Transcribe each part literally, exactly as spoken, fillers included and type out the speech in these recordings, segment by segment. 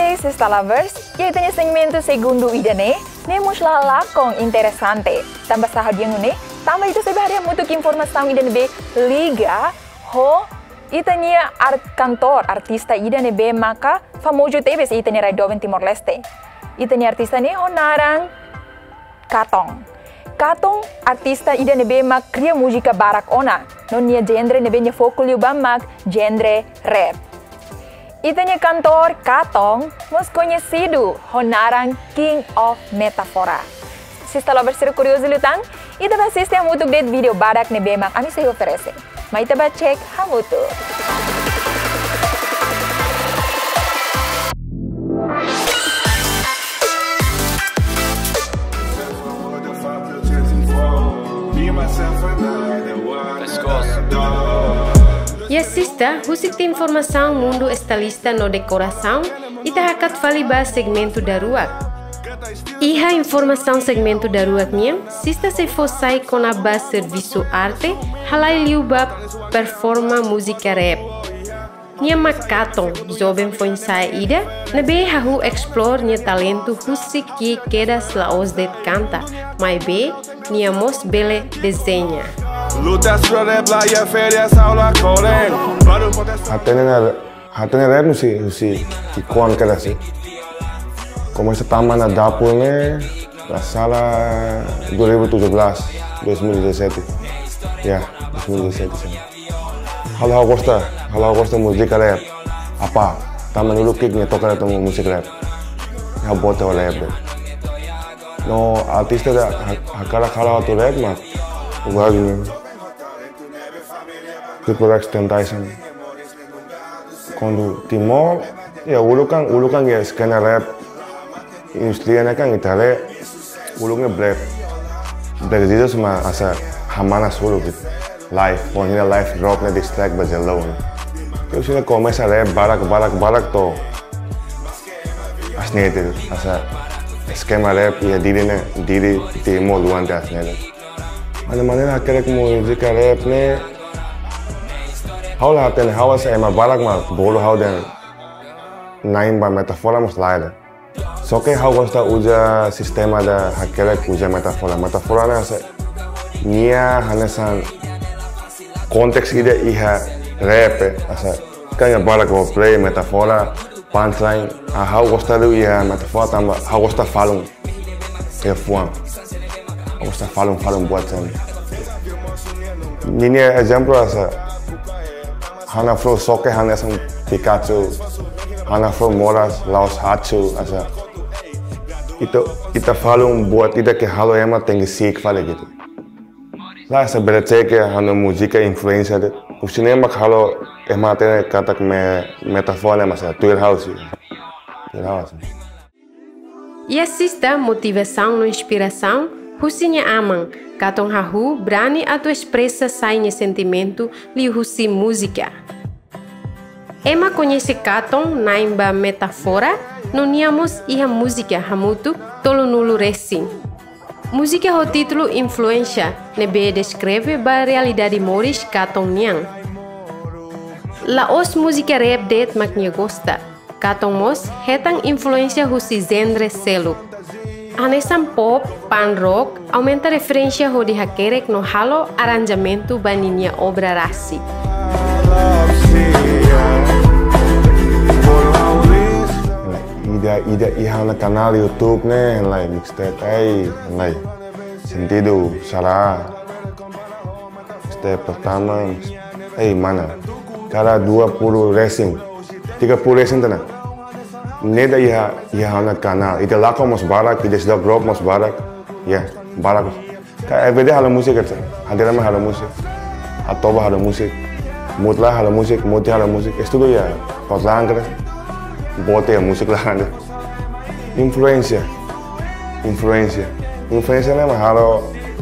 Hey, Sista Lovers, e tem segmento segundo idane, nemos lá lá com interessante. Também sahaja ngune, também itu sebenarnya muito que informação idane be liga ho itania art cantor artista idane be maka famoso tebes itania Raidoven Timor Leste. Itania artista ni ho narang Katong. Katong artista idane be mak cria música barak ona, non nia genre nebe nia fokulio bamak genre rap. Itanya cantor Katong, mas conhecido honarang King of Metafora. Sista lovers ser curioso lutang, ita ba assiste a muito det video barak ne bemak ami se oferece. Mas ita ba check hamuto. E assista, husik tem informação mundo está lista no decoração e tá hakat faliba segmento daruak. Iha informação segmento daruak nia, sista se fossai com a base serviço arte, halai liuba performa música rap. Nia makaton, jovem foi saída, nebe hahu explore nia talento husik que queda slaos det canta, mas be nia mos bele desenha. Hatene rap mesti mesti ikon kada sih. Como essa tama na dapur ne la sala dua ribu tujuh belas, dua ribu delapan belas. Ya, dua ribu delapan belas. Halo Costa, halo Costa musik rap. Apa? Tama dulu kick ne tocar temu musik rap. Ya bote rap. No artista da hakala khala tu rap mak. Ugal Triple X Temptation. Quando Timor, ya ulukan ulukan ya skena rap. Instruksinya kan Italia, ulungnya black. Black itu cuma asa hamana solo gitu. Live, pokoknya live dropnya di track baca low. Terus ini komesa rap barak barak barak to. Asli itu asa skema rap ya dirinya diri Timor luan das asli. Mana-mana akhirnya musik rap nih. How lah ten how sa ema barak ma bolo how den nine ba metafora mas laida. So que how gosta usa sistema da hakele usa metafora. Metafora na sa nia hanesan konteks ide iha rap asa kanya barak go play metafora punchline a how gosta do iha metafora tamba how gosta falung e fuan. How gosta falung falung buat sen. Ini exemplo asa Hana Flo Soke Hana sang Pikachu, Hana Flo Moras, Laos Hachu, asa itu kita falung buat tidak ke halo ema tinggi sik fale gitu. Lah asa berarti ke hana musika influencer det. Usine mak halo ema tene katak me metafora masa tuir house. Tuir house. E assista motivação no inspiração, husinya amang. Katong hahu berani atau expressa sainha sentimento li husi música. Ema conhece Katong naimba metafora, noniamos iha música hamutu tolo nulu racing. Música ho título influência nebe descreve ba realidade moris Katong niang. La os música rap det maknya gosta. Katong mos hetang influência husi genre selo. Anesan pop, pan rock, aumenta referência ho di hakerek no halo arranjamento baninya obra rasi. Ida ida ihana canal YouTube ne, lai mixtape ai, lai sentido salah. Mixtape pertama, ai mana? Cada dua puluh racing, tiga puluh racing tanah. Neda iha iha na canal. Ite lako mos barak, ite sudah drop mos barak. Ya, barak. Kayak everyday halo musik kan. Hadirama halo musik. Atoba halo musik. Mutla halo musik, muti halo musik. Estudo ya, potlang kan. Bote ya musik lah kan. Influencia. Influencia. Influencia nama halo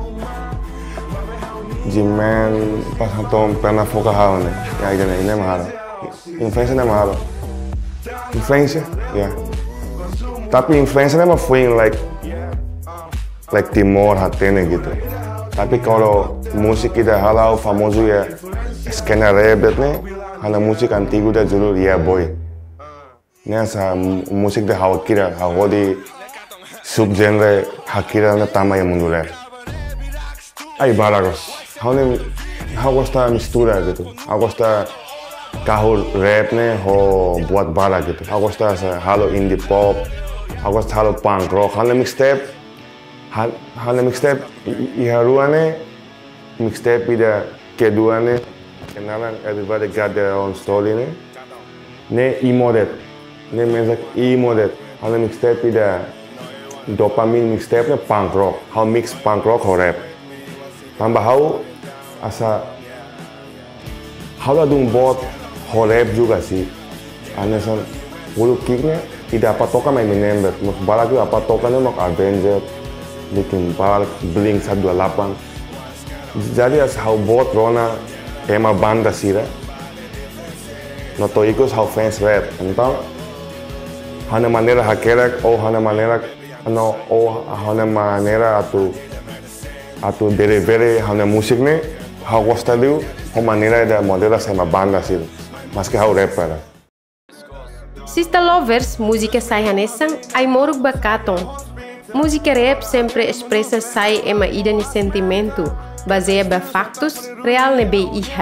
Jimen pas hatom pernah foka halo nih. Ya ide ini nama halo. Influencia nama halo. Influência, ya. Yeah. Tapi influência nama foi like like Timor hatene gitu. Tapi kalau musik kita halau famoso ya skena rap nih, hana musik antigo da judul ya boy. nessa musik de hau kira hau di subgenre hakira na tama yang mundo rap. Ai balagos. Hau ne hau gosta mistura gitu. Hau gosta carro rap né ho buat bala gitu. Hau gosta sa halo indie pop. Hau gosta halo punk rock. Hau ne mixtape. Hau ne mixtape iharuane mixtape ida kedua ne kenalan everybody got their own story ne. Ne imodet. Ne mensak imodet. Hau ne mixtape ida dopamine mixtape ne punk rock. Hau mix punk rock ho rap. Tambah hau asa hau lah dung bot ho rap juga sih. Anesan bulu kicknya tidak apa toka main member. Mus balak itu apa toka ne mak Avenger, bikin balak Blink satu dua delapan. Jadi as hau bot rona ema banda sira. Noto ikut hau fans rap. Então hana maneira hakerak ou hana maneira no ou hana maneira atu atu delivery hana musik ne hau gosta liu ho maneira da modela sama banda sira. Mas que hau rapper. Sista lovers, música sai hanesang ai moruk bakaton. Música rap sempre expressa sai ema ida ni sentimento, baseia ba factos real ne be iha.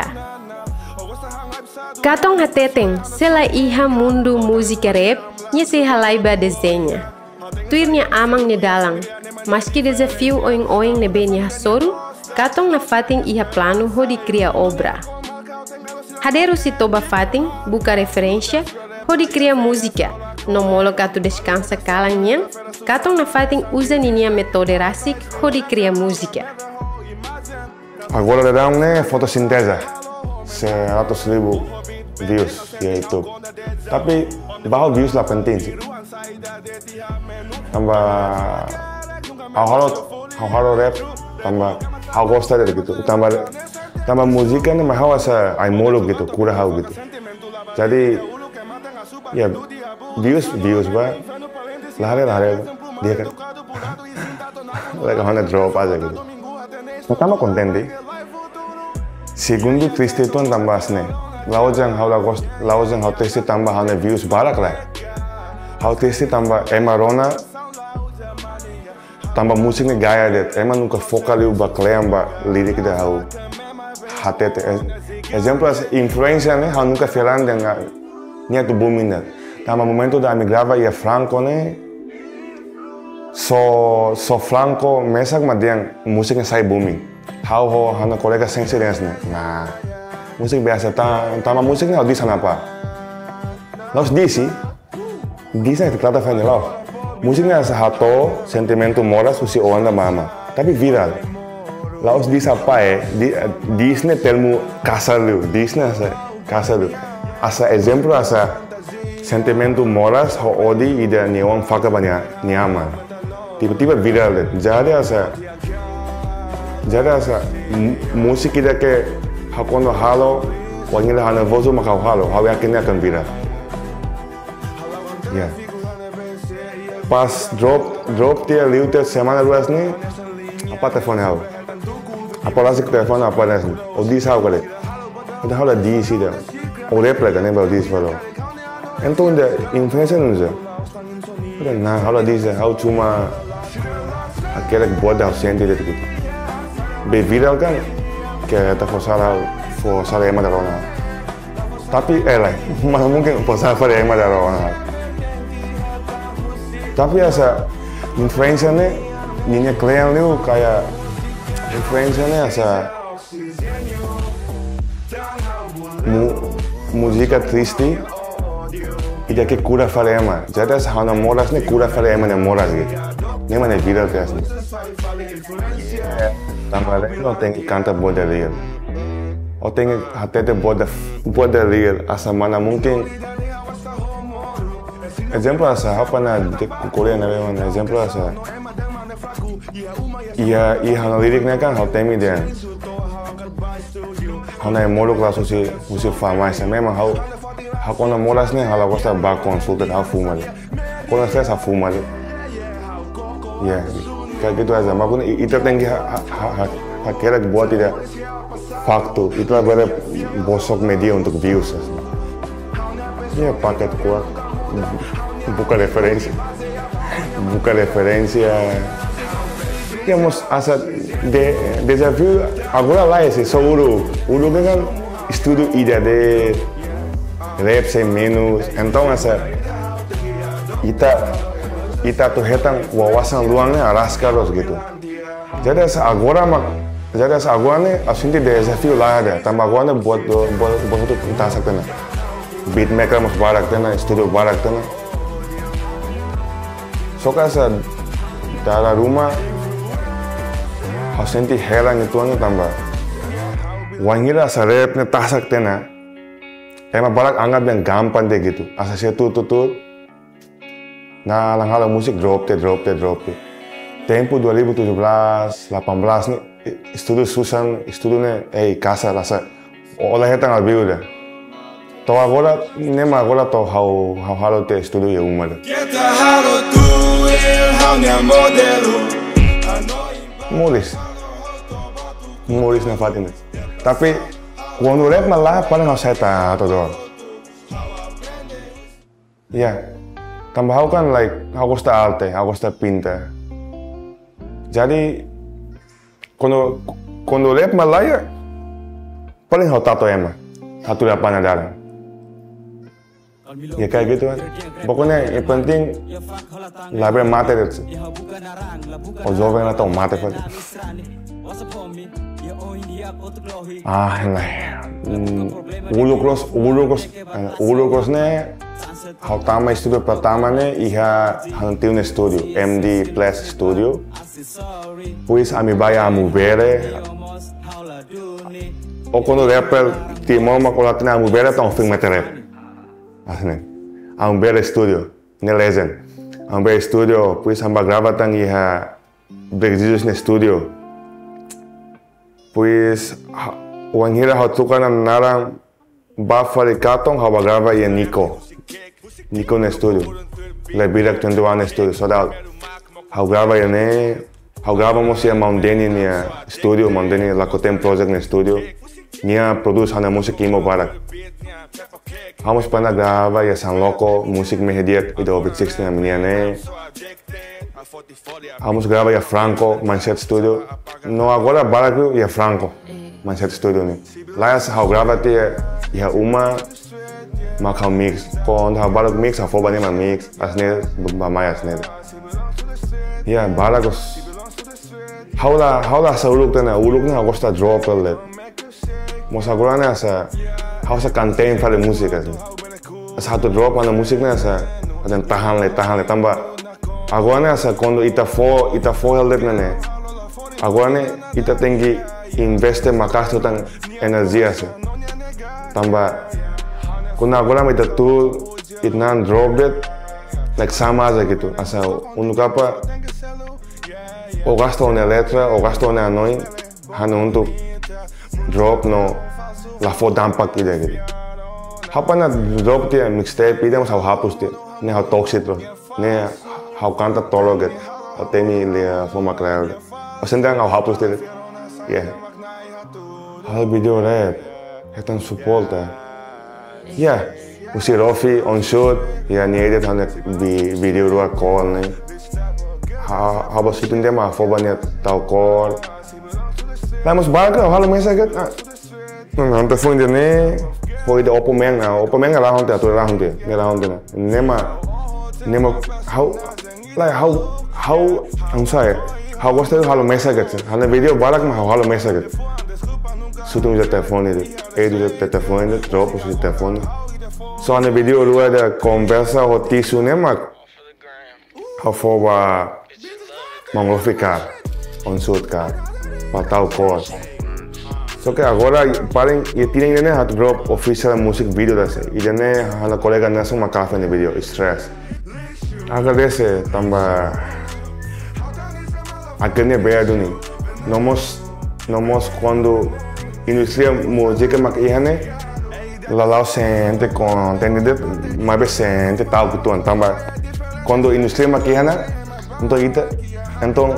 Katong hateteng, sela iha mundo música rap, nye se halai ba desenha. Tuirnya amang ne dalang, mas que desafio oing-oing ne be nya soru, katong na fating iha plano ho di cria obra. Haderu si toba fating, buka referência, ho di cria música, no molo katu descansa kalang nyen, katong na fating usa ninia metode rasik ho di cria música. Agora dedang ne fotosintesa, seratus ribu views di YouTube. Tapi bahwa views lah penting sih. Tambah hal-hal hal-hal rap, tambah hal gosta dari gitu. Tambah tambah musiknya nih mah asa ai molok gitu, kurang hal gitu. Jadi ya views views bah lahir lahir dia kan lagi hanya drop aja gitu. Pertama konten deh. Segundo triste itu tambah sne. Laujang hau lagos laujang hau triste tambah hanya views balak lah. Hau triste tambah emarona tambah musiknya gaya deh. Emang nuka vokal itu bak leam bak lirik dah hau hati te. Exemplo as influencer nih hau nuka filan dengan niat booming dah. Tambah momento da mi grava ia Franco nih. So so Franco mesak madiang musiknya sai booming. Hau ho hana kolega sensi dance nih. Nah, musik biasa ta tambah musiknya hau di sana apa? Lalu di sih, di sana itu kelihatan fan lalu. Musiknya satu sentimento moras usi onda mama, tapi viral. Lalu di apa eh? Di di sini telmu kasar lu, di sini asa kasar lu. Asa exemplo asa sentimento moras ho odi ida niwang faka banyak nyaman. Tiba-tiba viral deh. Jadi asa jadi asa musik ida ke hakono halo, wanita hana vozo makau halo, hau yakinnya akan viral. Ya. Pas drop drop dia liu dia semana luas nih, apa telepon hau? Apa lagi telepon apa nih? Odi sao kali. Udah hau lah di sih dah. Orep lah kan yang baru di sih baru. Entah udah influencer nunja. Udah nah hau lah di sih, hau cuma akhirnya buat dah senti deh gitu. Be viral kan, kayak tak salah, for salah yang ada orang. Tapi eh lah, mana mungkin for salah yang ada orang. Tapi asa influencernya, ninya klien lu kayak influencernya asa mu, musika triste, ida ke cura falema. Jadi asa hana moras nih cura falema nih moras gitu. Ini mana viral kayak sih. Tambah lagi lo tengi kanta buat real. O tengi hati buat buat real. Asa mana mungkin. Exemplo asa apa na di Korea na memang exemplo asa. Iya iya hana liriknya kan hau temi dia. Hana yang molok lah susi susi fama asa memang hau hau kona molas nih hal aku sta bak konsultan hau fuma. Kona saya sa fuma. Ya, kayak gitu aja. Makanya itu tinggi akhirnya buat tidak faktu. Itulah berarti bosok media untuk views. Ya paket kuat. buka referensi, buka referensi ya. Ya mos asa de desafio agora lá esse só uru, uru kan estudo ida de rap sem menos, então asa ita ita tuh hetang wawasan luangnya araskaros gitu. Jadi asa agora mak, jadi asa agora nih asinti desafio lá ada, tambah agora nih buat buat buat itu tasak tena, beatmaker mas barak tena, studio barak tena. Soka asa dari rumah asinti heran itu ane tambah. Wangira asa rap nih tasak tena, emang barak anggap yang gampang deh gitu, asa saya tuh tuh tuh. Nah, lang-lang musik drop deh, drop deh, drop deh. Tempo dua ribu tujuh belas, delapan belas nih, studio Susan, studio nih, eh kasar rasa, oleh hetang lebih udah. Tahu agora, nema agora tahu how how halo teh studio ya umar. Mulis, mulis na Fatima. Tapi, quando rap malah paling nggak saya tahu doang. Ya. Tambah aku kan like, aku gosta arte, aku gosta pinta. Jadi, quando, quando rap Malaya, paling aku tato emang, satu dapan darah. Ya kayak gitu kan. Pokoknya yang penting, laber mate itu. Oh jovem lah tau mate kan. Ah, lah. Ulu cross, ulu cross, ulu crossnya. Hal pertama studio pertama nih, iha hantiu no studio, M D Plus Studio. Puis ami baya amu bere. O quando rapper timor ma colatina amu bere tão film mete rap. Assim, amu bere studio, ne legend. Amu bere studio, puis amba grava tang iha Brexit no studio. Puis o anhira hal tukan narang bafari katong haba grava ia Nico. Nico no studio, lebih dari twenty one no studio, so that how grava ya ne, how gravamos ya Mount Denny nia studio, Mount Denny Lakotem project no studio, nia produce hana musik imo barak. Vamos pernah grava ya San Loco, musik mehediat itu Obit six nia minia ne. Vamos grava ya Franco, Mindset Studio. No agora barak ya Franco, Mindset Studio ni. Lá ya how grava ya ya Uma. Makau mix, kon ha balak mix, ha foba nema mix, asne bamaya asne. Ya balagos. Haula haula sa uluk tena, uluk na gosta drop le. Mos agora na sa hausa contain para música assim. Satu drop na musik na sa adan tahan le tahan le tamba. Agora na sa quando ita fo ita fo heldet na ne. Agora ne ita tengi investe makasto tang energia sa. Tamba quando agora me tu itnan drop it like sama aja gitu asal untuk apa o gasto na letra o gasto na annoying hanya untuk drop no la fo dampak ide gitu apa na drop dia mixtape ide mas hapus dia ne hau toxic terus ne hau kanta tolo gitu atau ini lia forma clear o sendang hau hapus dia ya hal video rap etan support ya. Ya, usi Rofi on shoot, ya ni edit hanya di video dua call nih. Ha, habis syuting dia mah foba nih tahu call. Lah mas baga, halo mesa kat. Nah, telepon dia nih, foi de Oppo men, Oppo men lah honte atu lah honte, ni lah honte na. Nema, nema how, like how, how, I'm sorry, how was itu halo mesa kat. Hanya video barak mah halo mesa kat. Syuting dia telepon itu, edit dia telepon itu, drop usi telepon. So ane video lu ada conversa o tisu nemak, how foba manglofikar, on shoot kar, patau kos. So que agora paling ya tienen ini hat drop official music video dah se, ini hana kolega nasu makafe ni video, stress. Agar dese tambah akhirnya bea duni, nomos nomos quando industria música maquillane lalau sente contente mas bem sente tal que tu entamba quando industria maquillane então ita então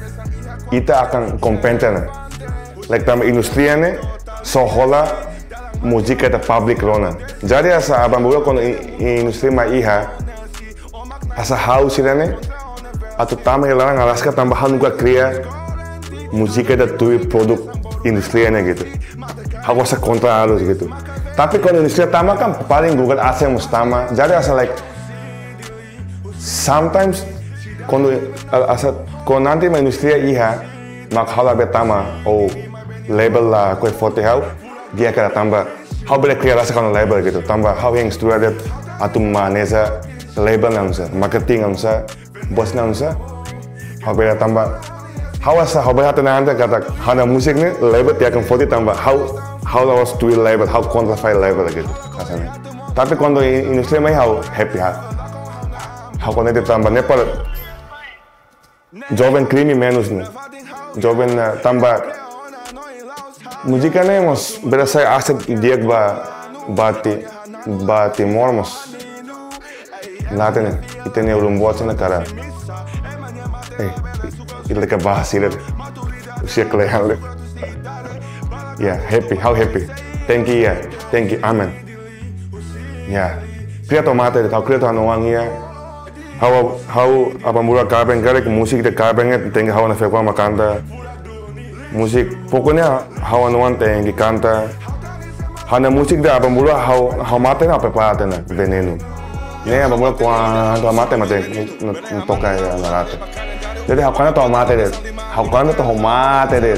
ita akan compensar like tambah industria ne so hola música da public rona. Jadi asa abang bula quando industri mai iha, asa house ini, atau tambah hilang Alaska tambahan juga kria música da tu produk industri ini gitu. Aku asa kontra halus gitu. Tapi kalau industri tama kan paling Google asa yang mustama. Jadi asa like sometimes quando asa quando nanti ma industri iha, mak hala betama ou label lah kue foto hau, dia kena tambah. Hau boleh kria rasa kalau label gitu. Tambah hau yang studio atau maneza label ngamsa, marketing ngamsa, bos ngamsa. Hau boleh tambah. Hau asa hau boleh hati nanti kata hana musik ni label dia akan foto tambah. Hau hau lawas studio label, hau quantify label gitu. Rasanya. Tapi kalau industri mai hau happy hat. Hau kalau nanti tambah Nepal jovem crime menos nih. Jovem tambah musikanya mos berasa aset dia ba bati bati mormos. Nada nih, itu nih ulum buat sana cara. Eh, itu lekas bahas ini. Usia kelihatan. Ya, happy, how happy. Thank you ya, thank you, amen. Ya, kriya tomate, tahu kriya tuh anuang ya. How how apa mula karben kare musik itu karbennya tinggi hawa na fekwa makanta. Musik pokoknya hawa nuan tinggi kanta. Hana musik dah apa mula hawa hawa mate na apa apa na veneno. Ini apa mula kuan hawa mate mate ntoka ya narate. Jadi hawa kana hawa mate deh. Hawa kana hawa mate deh.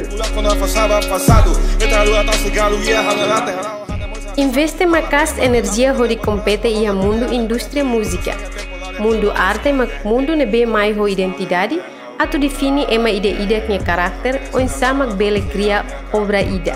Investe makas energia hori compete ia mundo industria música. Mundo arte mak mundo nebe mai ho identidade atau define ema ide-ide nya karakter ou sama bele cria obra ida.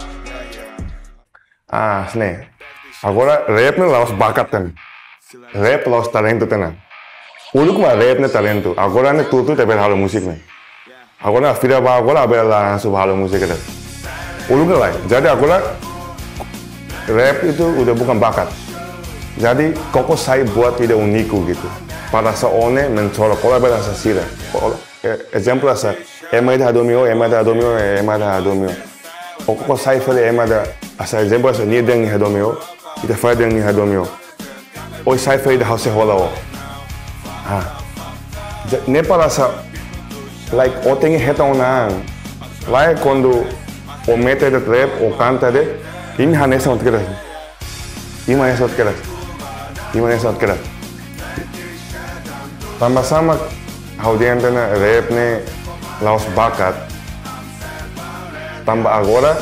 Ah, sne. Agora rap ne laos bakat ten. Rap laos talento tenan. Uluk ma rap ne talento. Agora ne tutu te halo musik ne. Agora afira ba agora bela su halo musik te. Uluk lai. Jadi agora rap itu udah bukan bakat. Jadi koko saya buat ide uniku gitu. Pada seone mencolok kalau bela sasira. Exemplo asa, ema ida domio, ema ida domio, ema ida domio. Koko saya fele ema ida asa exemplo asa ni deng ni domio, ida fai deng ni domio. Oi saya fele ida house hola o. Ah. Nepal asa like otengi heta onang. Like quando o mete de rap o canta de, ini hanesa ontkera. Ini hanesa ontkera. Gimana saat kira? Tambah sama audiente na rap ne laos bakat. Tambah agora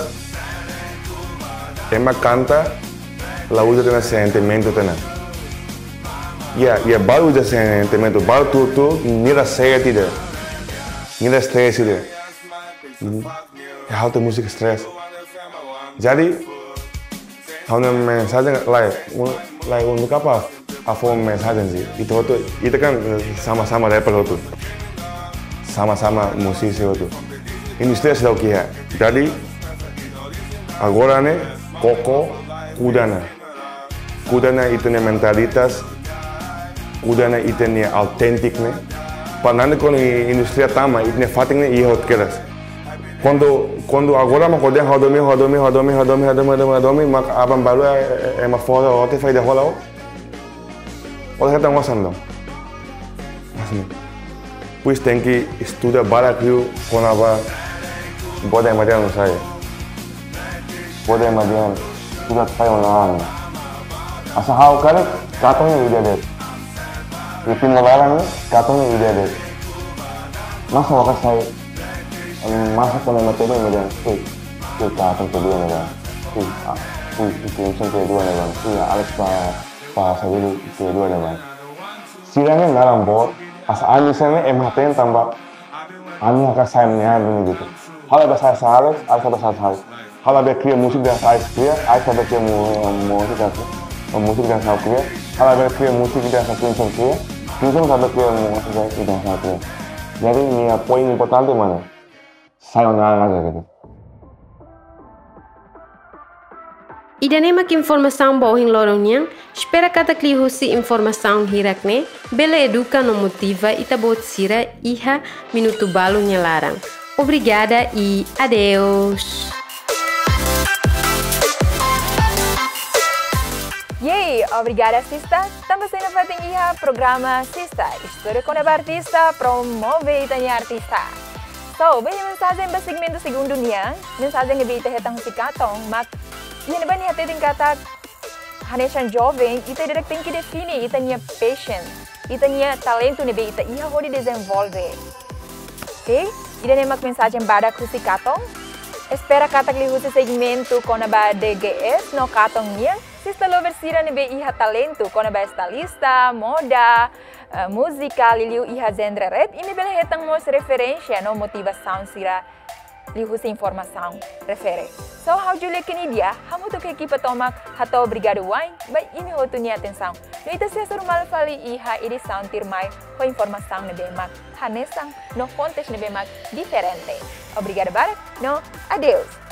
ema canta la usa tena sentimento tena. Ya, ya baru usa sentimento, baru tu tu nira saya tidak, nira stres tidak. Ya hal tu musik stres. Jadi hal mensagem lain. Like untuk apa? Apa mensagem sih? Itu itu itu kan sama-sama rapper itu, sama-sama musisi itu. Industri sudah kia. Jadi agora ne koko kudana, kudana itu ne mentalitas, kudana itu ne autentik ne. Pananda kon industri tama itu ne fating ne ihot keras. Quando quando agora ma kodem hodomi hodomi hodomi hodomi hodomi hodomi hodomi mak abang balu é uma foda ou te faz de rola ou olha tá mostrando assim pois tem que estudar para que quando aba pode mais não sai pode mais não tudo sai online asa how cara katong ide deh ipin lebaran katong ide deh masa wakas saya masa kalau macam tu macam tu, tu katong kedua macam tu, tu itu yang kedua macam tu, Alex pa pa sabi kedua macam. Silangnya dalam bot, as ani sana emhaten tambah, ani akan saya ni gitu. Kalau bahasa Alex, Alex bahasa saya. Kalau dia kira musik dan saya kira, Alex ada kira musik dan musik dan saya kira. Kalau dia kira musik dan saya kira, kira ada kira musik dan saya kira. Jadi ni poin important tu mana? Sayonara gitu. Idanemak informação boa em lorongnyang, espera kata klihusi informação hirakne, bela educa no motiva e tabot sira iha minuto balo larang. Obrigada e adeus. Yay, obrigada Sista. Também sendo feito iha programa Sista, história com a artista, promove itanya artista. So, bem mensagem ba segmento segundo niya, mensagem nga bita hetang si Katong, mak yan ba niya titing kata hanesan jovem, ita direct tem que define itanya passion, itanya talento ne bita iha hodi desenvolve. Okay? Ida ne mak mensagem bada ku si Katong. Espera katak lihu si segmento com a ba D G S no Katong niya. Sista lover sira ne be iha talento com a ba estilista, moda, uh, música, liliu iha genre rap, e me bela hetang mos referência no motivação sira lihu si informação refere. So, how Julia kinidia, hamu to kay kipa tomak hato obrigado wine, ba imi ho to niya atenção. No ita siya surmal fali iha iri sound tirmay ho informação ne be mak hanesang no fontes ne be mak diferente. Obrigado barak, no, adeus.